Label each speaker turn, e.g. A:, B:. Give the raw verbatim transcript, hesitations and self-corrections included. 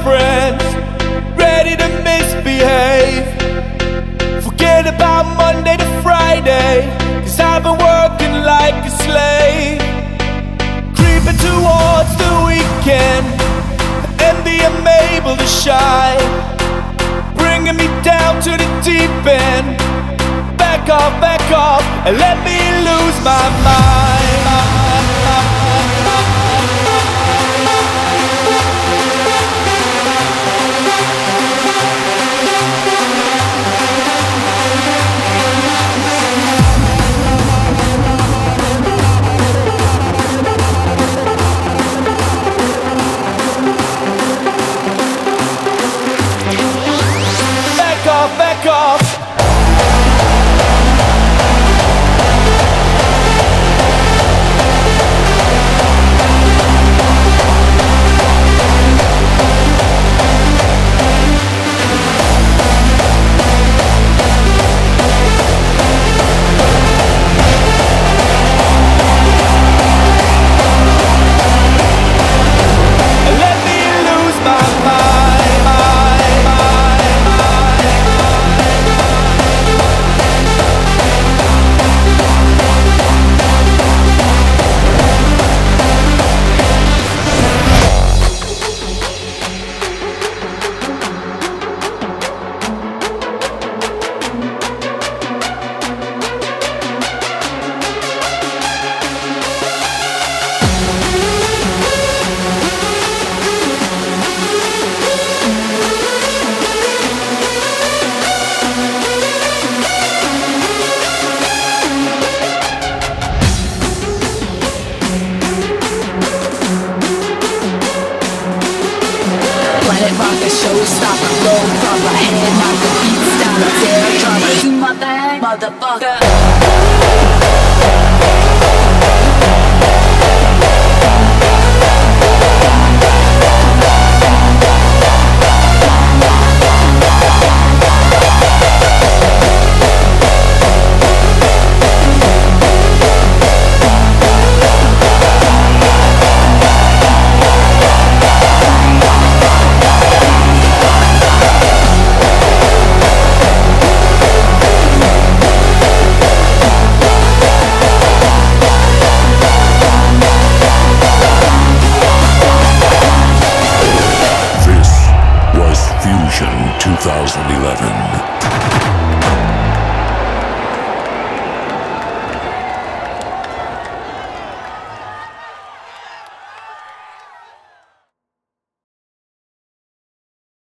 A: friends, ready to misbehave. Forget about Monday to Friday, cause I've been working like a slave. Creeping towards the weekend, envy I'm able to shine, bringing me down to the deep end. Back off, back off, and let me lose my mind. Back off, back off.
B: two thousand eleven.